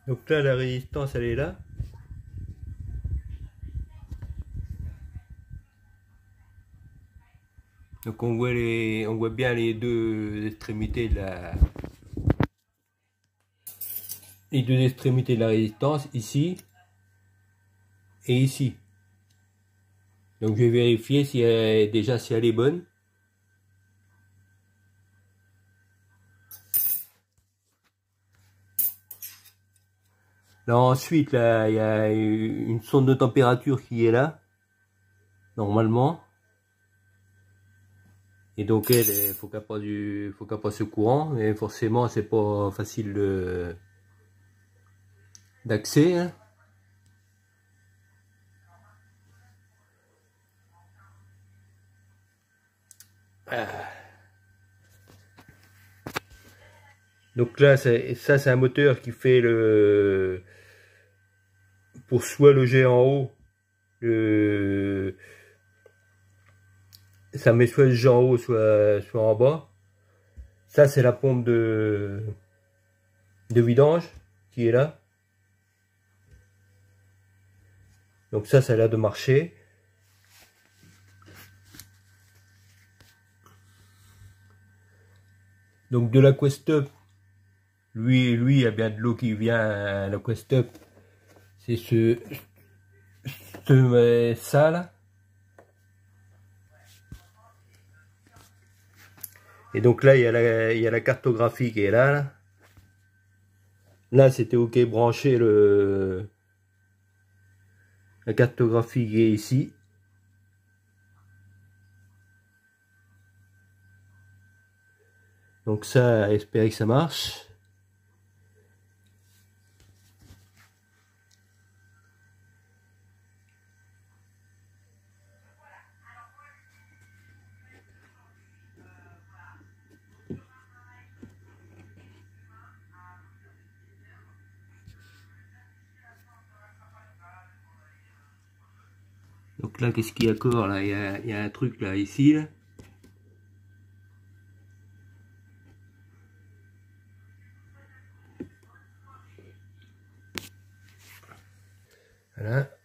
Donc là, la résistance, elle est là. Donc on voit bien les deux extrémités de la résistance, ici et ici. Donc je vais vérifier si elle est bonne. Là ensuite, là, il y a une sonde de température qui est là, normalement. Et donc il faut qu'elle passe au courant, mais forcément c'est pas facile d'accès, hein. Donc là, c'est un moteur qui fait pour soit loger en haut, ça met soit le jet en haut, soit en bas. Ça, c'est la pompe de vidange qui est là. Donc ça a l'air de marcher. Donc de l'Aquastop, lui, il y a bien de l'eau qui vient. L'Aquastop, c'est ça là. Et donc là, il y a la cartographie qui est là. Là, c'était OK branché la cartographie qui est ici. Donc ça, espérer que ça marche. Donc là, qu'est-ce qu'il y a encore là? Il y a un truc là, ici. Là. Voilà.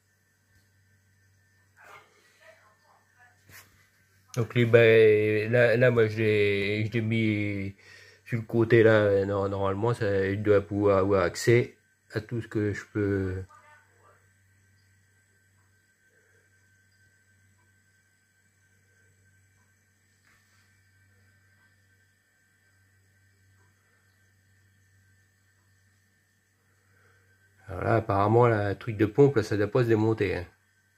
Donc là, moi, je l'ai mis sur le côté là. Normalement, ça, je dois pouvoir avoir accès à tout ce que je peux. Alors là, apparemment, le truc de pompe, là, ça doit pas se démonter. Hein.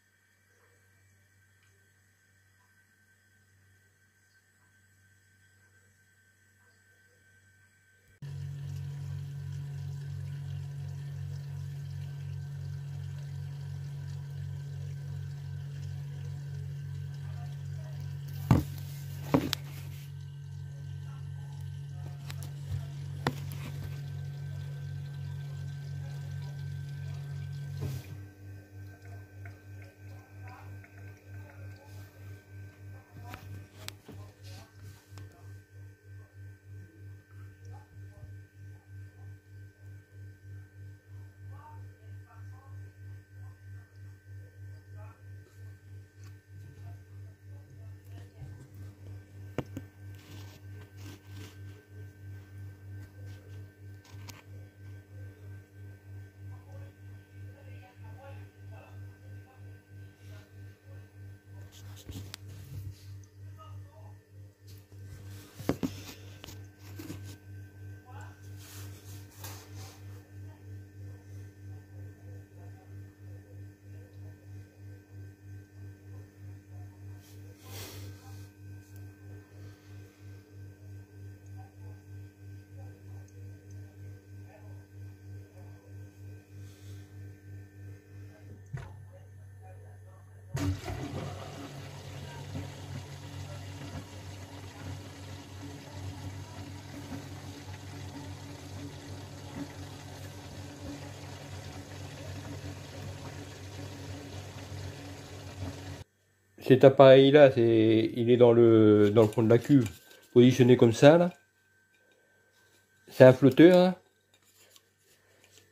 Cet appareil là, il est dans le fond de la cuve, positionné comme ça là. C'est un flotteur. Hein.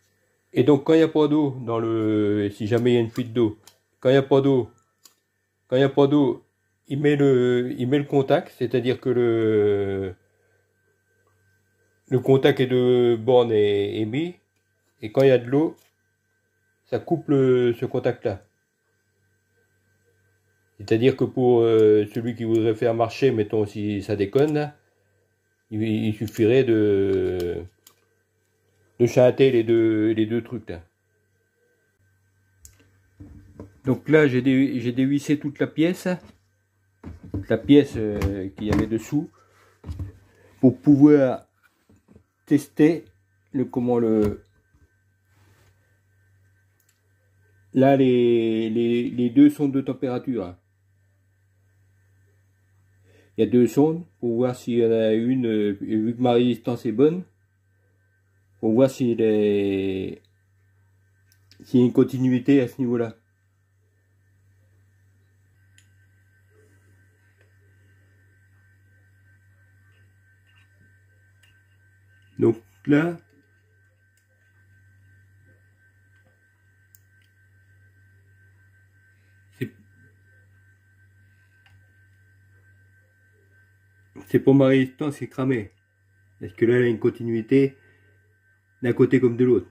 Et donc quand il n'y a pas d'eau dans le, si jamais il y a une fuite d'eau, quand il n'y a pas d'eau, quand il n'y a pas d'eau, il met le contact, c'est-à-dire que le contact est de borne est mis, et quand il y a de l'eau, ça coupe ce contact-là. C'est-à-dire que pour celui qui voudrait faire marcher, mettons si ça déconne, là, il suffirait de chanter les deux trucs là. Donc là j'ai dévissé toute la pièce qu'il y avait dessous, pour pouvoir tester là les deux sondes de température. Il y a deux sondes pour voir s'il y en a une, vu que ma résistance est bonne, pour voir s'il y a une continuité à ce niveau-là. Donc là, c'est pour ma résistance, c'est cramé. Parce que là, il y a une continuité d'un côté comme de l'autre.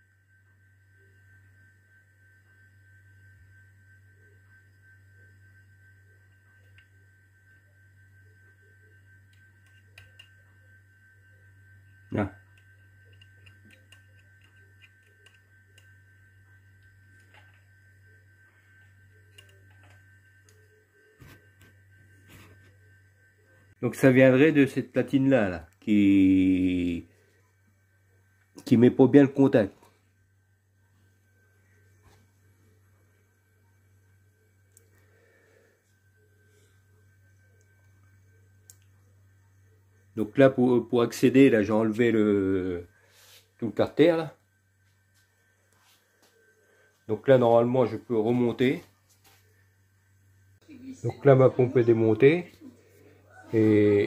Là. Donc ça viendrait de cette platine là, qui met pas bien le contact. Donc là pour accéder, là j'ai enlevé tout le carter là. Donc là normalement je peux remonter. Donc là ma pompe est démontée. Et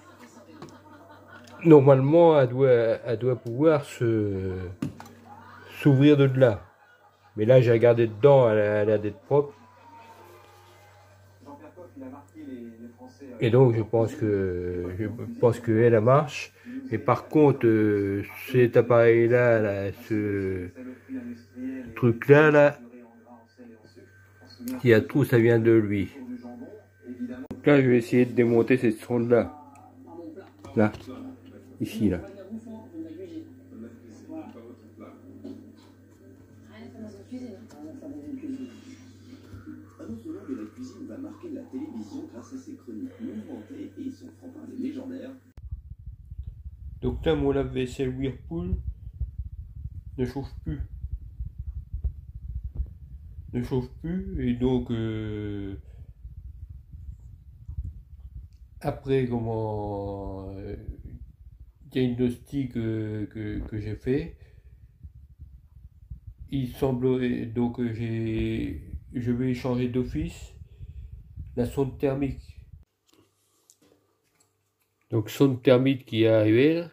normalement elle doit pouvoir s'ouvrir de là. Mais là j'ai regardé dedans, elle a l'air d'être propre. Et donc je pense que elle marche. Et par contre cet appareil là, ce truc là, s'il y a tout, ça vient de lui. Donc là je vais essayer de démonter cette sonde là, ici là. Donc là mon lave-vaisselle Whirlpool ne chauffe plus. Et donc après diagnostic que j'ai fait, il semblerait donc je vais changer d'office la sonde thermique. Donc sonde thermique qui est arrivée là.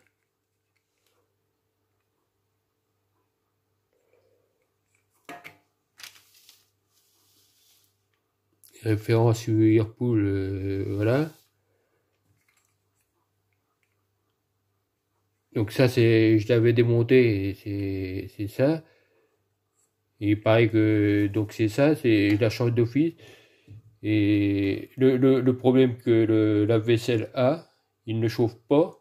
Référence Whirlpool, voilà. Donc ça je l'avais démonté, c'est ça. Et il paraît que donc c'est ça, je la change d'office. Et le problème que le lave-vaisselle a, il ne chauffe pas.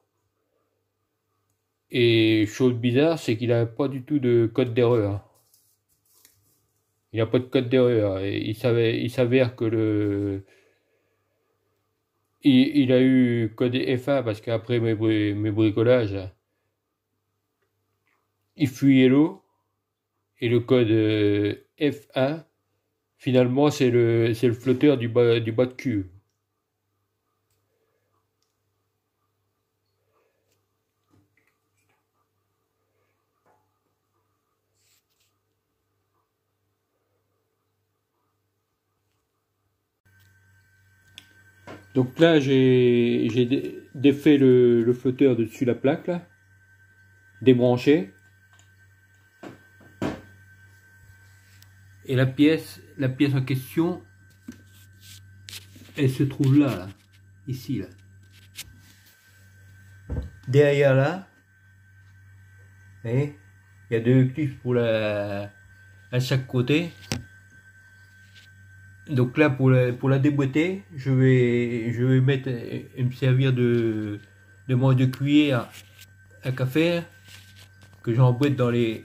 Et chose bizarre, c'est qu'il n'a pas du tout de code d'erreur. Il n'a pas de code d'erreur. Et il s'avère que il a eu code F1 parce qu'après mes bricolages, il fuyait l'eau. Et le code F1, finalement, c'est le flotteur du bas de cul. Donc là, j'ai défait le flotteur dessus la plaque, là, débranché. Et la pièce en question, elle se trouve là, ici, là. Derrière là, vous voyez, il y a deux clips pour à chaque côté. Donc là, pour la déboîter, je vais mettre et me servir de manche de cuillère à café que j'emboîte dans les,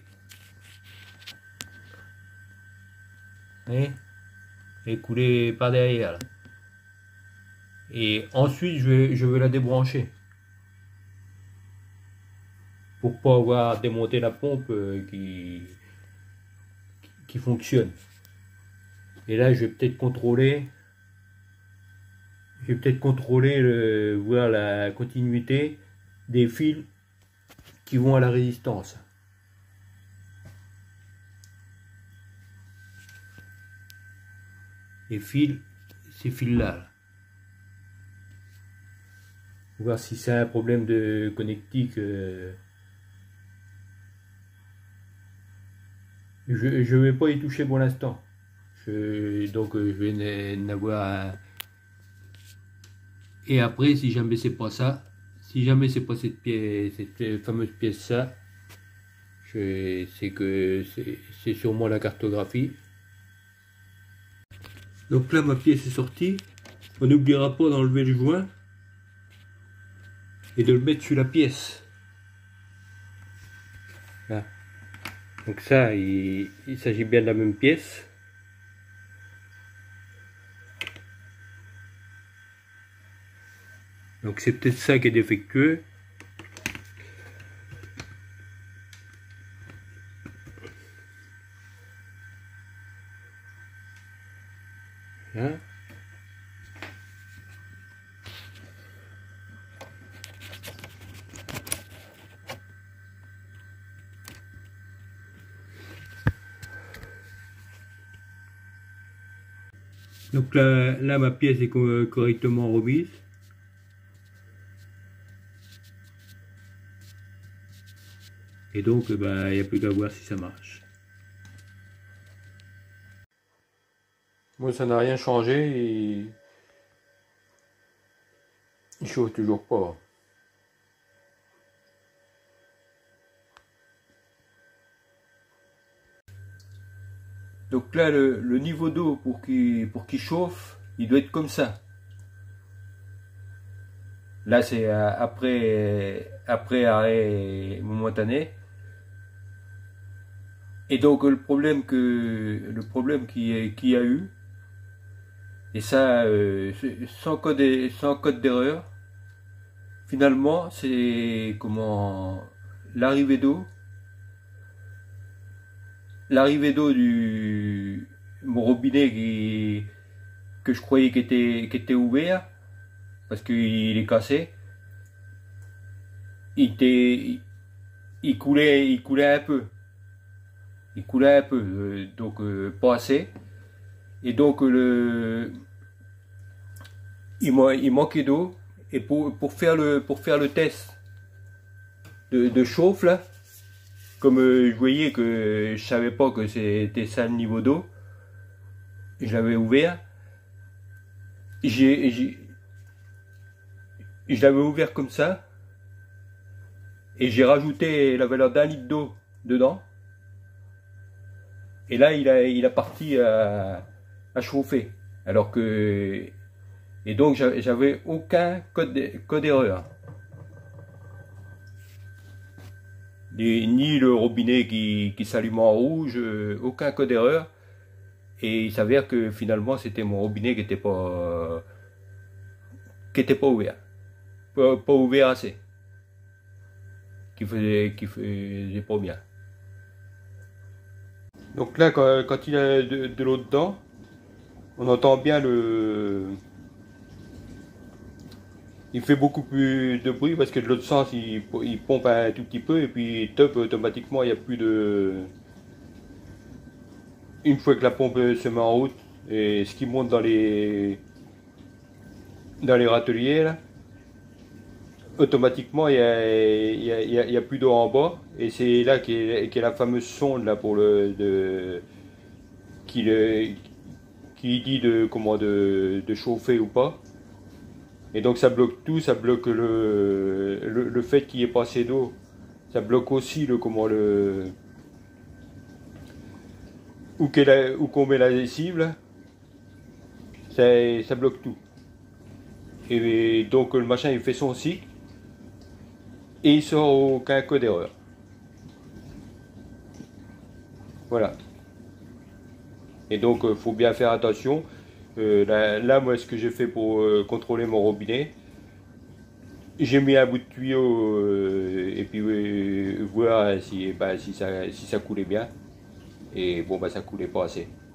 vous voyez, et couler par derrière là. Et ensuite je vais la débrancher pour pas avoir démonté la pompe qui fonctionne. Et là je vais peut-être contrôler voir la continuité des fils qui vont à la résistance. Les fils, ces fils là. Voir si c'est un problème de connectique. Je vais pas y toucher pour l'instant. Donc je vais n'avoir un... Et après, si jamais c'est pas ça, si jamais c'est pas cette pièce, cette fameuse pièce ça, c'est que c'est sûrement la cartographie. Donc là ma pièce est sortie. On n'oubliera pas d'enlever le joint et de le mettre sur la pièce. Là. Donc ça, il s'agit bien de la même pièce. Donc c'est peut-être ça qui est défectueux. Hein? Donc là ma pièce est correctement remise. Et donc il n'y a plus qu'à voir si ça marche. Moi ça n'a rien changé et il chauffe toujours pas. Donc là le niveau d'eau pour qu'il chauffe, il doit être comme ça. Là c'est après arrêt momentané. Et donc le problème qu'il y a eu, et ça sans code d'erreur, finalement c'est comment l'arrivée d'eau du mon robinet que je croyais qui était ouvert parce qu'il est cassé, il coulait un peu. Il coulait un peu, donc pas assez. Et donc il manquait d'eau. Et pour faire le test de chauffe là, comme je voyais que je savais pas que c'était ça le niveau d'eau, je l'avais ouvert. Je l'avais ouvert comme ça. Et j'ai rajouté la valeur d'1 litre d'eau dedans. Et là, il a parti à chauffer. Alors que... Et donc, j'avais aucun code erreur. Ni le robinet qui s'allume en rouge, aucun code erreur. Et il s'avère que finalement, c'était mon robinet qui était pas ouvert. Pas ouvert assez. Qui faisait pas bien. Donc là, quand il y a de l'eau dedans, on entend bien il fait beaucoup plus de bruit parce que de l'autre sens, il pompe un tout petit peu et puis top, automatiquement, il n'y a plus de... Une fois que la pompe se met en route, et ce qui monte dans les râteliers, là, automatiquement, il y a plus d'eau en bas. Et c'est là qu'est la fameuse sonde là, pour qui, qui dit de, comment, de chauffer ou pas. Et donc ça bloque tout, ça bloque le fait qu'il n'y ait pas assez d'eau. Ça bloque aussi le, comment, où qu'on met la lessive, là. Ça bloque tout. Et donc le machin il fait son cycle et il sort aucun code erreur. Voilà. Et donc faut bien faire attention. Là, moi ce que j'ai fait pour contrôler mon robinet, j'ai mis un bout de tuyau et puis voir si, bah, si ça coulait bien. Et bon bah ça coulait pas assez.